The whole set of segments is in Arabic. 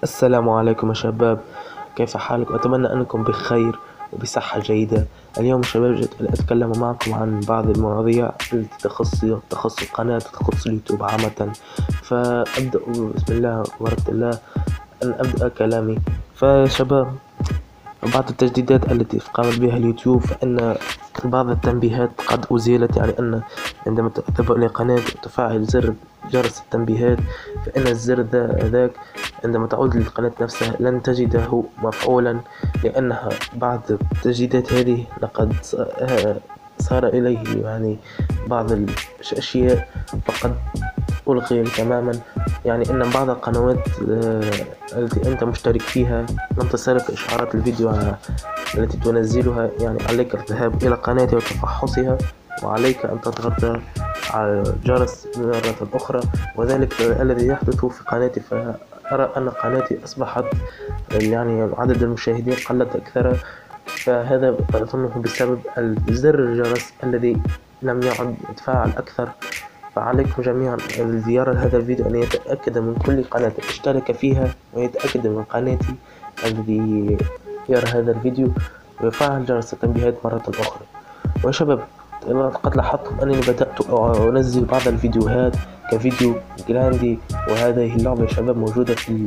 السلام عليكم يا شباب، كيف حالكم؟ أتمنى أنكم بخير وبصحة جيدة. اليوم شباب جئت أتكلم معكم عن بعض المواضيع التي تخص القناة، تخص اليوتيوب عامة. فأبدأ بسم الله وبركة الله أن أبدأ كلامي. فشباب، بعض التجديدات التي قامت بها اليوتيوب، فإن بعض التنبيهات قد أزيلت. يعني أن عندما تذهب إلى قناة وتفعل زر جرس التنبيهات، فإن الزر ذاك عندما تعود للقناة نفسها لن تجده مفعولا، لأنها بعض التجديدات هذه لقد صار إليه يعني بعض الأشياء فقد ألغي تماما. يعني أن بعض القنوات التي أنت مشترك فيها لن تصلك إشعارات الفيديو التي تنزلها. يعني عليك الذهاب إلى قناتي وتفحصها، وعليك أن تضغط على الجرس مرة أخرى، وذلك الذي يحدث في قناتي. فأرى أن قناتي أصبحت يعني عدد المشاهدين قلت أكثر، فهذا أظنه بسبب زر الجرس الذي لم يعد يتفاعل أكثر. فعليكم جميعا الذي يرى هذا الفيديو أن يتأكد من كل قناة اشترك فيها، ويتأكد من قناتي الذي يرى هذا الفيديو ويفعل جرس التنبيهات مرة أخرى. ويا شباب، قد لاحظتم أنني بدأت أنزل بعض الفيديوهات كفيديو جراندي، وهذه اللعبة يا شباب موجودة في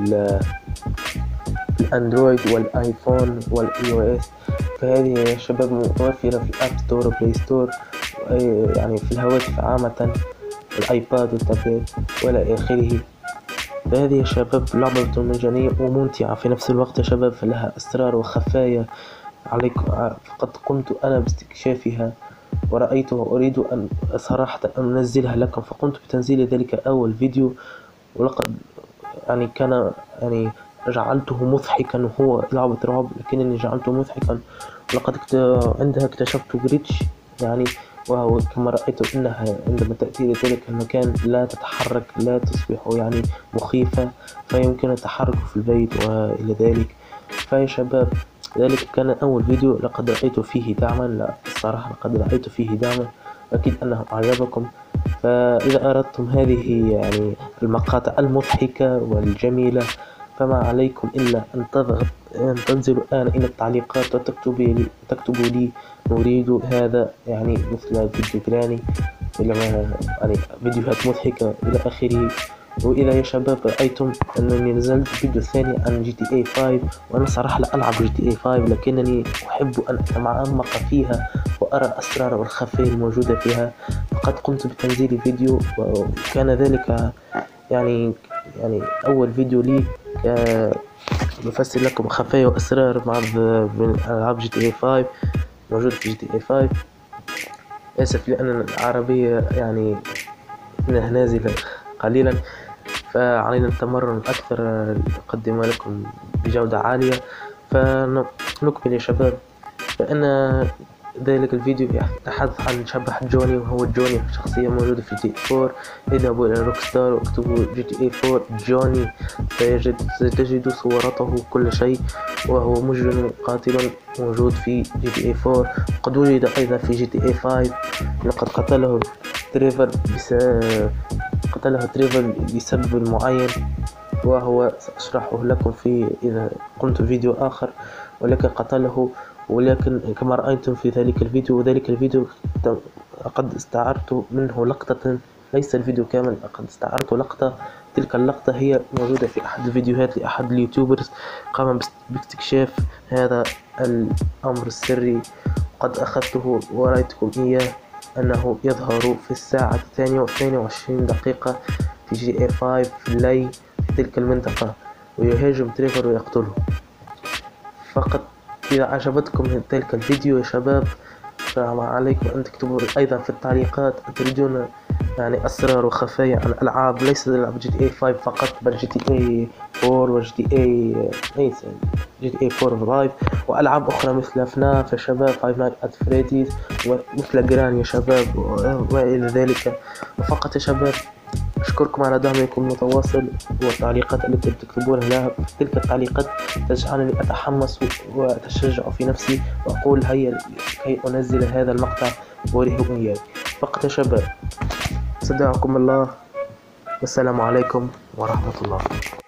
الأندرويد والآيفون والآي أو إس. فهذه يا شباب متوفرة في الأب ستور وبلاي ستور، يعني في الهواتف عامة، الآيباد والتابلت وإلى آخره. فهذه يا شباب لعبة مجانية وممتعة في نفس الوقت يا شباب، فلها أسرار وخفايا عليكم. فقد قمت أنا باستكشافها ورأيتها وأريد أن صراحة أن أنزلها لكم، فقمت بتنزيل ذلك أول فيديو. ولقد يعني كان يعني جعلته مضحكا، وهو لعبة رعب لكنني جعلته مضحكا. ولقد عندها اكتشفت جريتش، يعني وهو كما رأيت أنها عندما تأتي إلى ذلك المكان لا تتحرك، لا تصبح يعني مخيفة، فيمكن التحرك في البيت وإلى ذلك. فيا شباب، ذلك كان أول فيديو لقد رأيت فيه دعما. لا الصراحة لقد رأيت فيه دعما، أكيد أنه أعجبكم. فإذا أردتم هذه يعني المقاطع المضحكة والجميلة، فما عليكم إلا أن تنزلوا الآن إلى التعليقات وتكتبوا لي نريد هذا، يعني مثل فيديو جراني، يعني فيديوهات مضحكة إلى آخره. وإذا يا شباب رأيتم أنني نزلت فيديو ثاني عن GTA 5، وأنا صراحة لا ألعب GTA 5، لكنني أحب أن أتعمق فيها وأرى الأسرار والخفايا الموجودة فيها. فقد قمت بتنزيل فيديو، وكان ذلك يعني أول فيديو لي بفسر لكم خفايا وأسرار بعض من ألعاب GTA 5 موجودة في GTA 5. آسف لأن العربية يعني نازلة قليلا، فعلينا التمرن أكثر لأقدم لكم بجودة عالية. فنكمل يا شباب. فإن ذلك الفيديو يتحدث عن شبح جوني، وهو جوني شخصية موجودة في GTA 4. اذهبوا إلى روكستار واكتبوا GTA 4 جوني، ستجد صورته كل شيء، وهو مجرم قاتل موجود في GTA 4. قد وجد أيضا في GTA 5. لقد قتله تريفر بسبب معين، وهو سأشرحه لكم إذا قمت فيديو آخر. ولكن قتله، ولكن كما رأيتم في ذلك الفيديو قد استعرت منه لقطة، ليس الفيديو كامل، لقد استعرت لقطة. تلك اللقطة هي موجودة في أحد الفيديوهات لأحد اليوتيوبرز قام باستكشاف هذا الأمر السري. قد أخذته ورأيتكم إياه، أنه يظهر في الساعة 2:22 في GTA 5 في الليل في تلك المنطقة، ويهاجم تريفر ويقتله. فقط إذا أعجبتكم تلك الفيديو يا شباب، فما عليكم أن تكتبوا أيضا في التعليقات تريدون يعني أسرار وخفايا عن ألعاب، ليس ألعاب GTA 5 فقط، بل GTA 4 و GTA 4 وألعاب أخرى مثل FNAF يا شباب، Five Nights at Freddy's، ومثل جران يا شباب وإلى ذلك. وفقط يا شباب أشكركم على دعمكم المتواصل والتعليقات التي تكتبونها لها. تلك التعليقات تجعلني أتحمس وأتشجع في نفسي، وأقول هيا كي أنزل هذا المقطع وأريكم إياه. فقط يا شباب، استودعكم الله، والسلام عليكم ورحمة الله.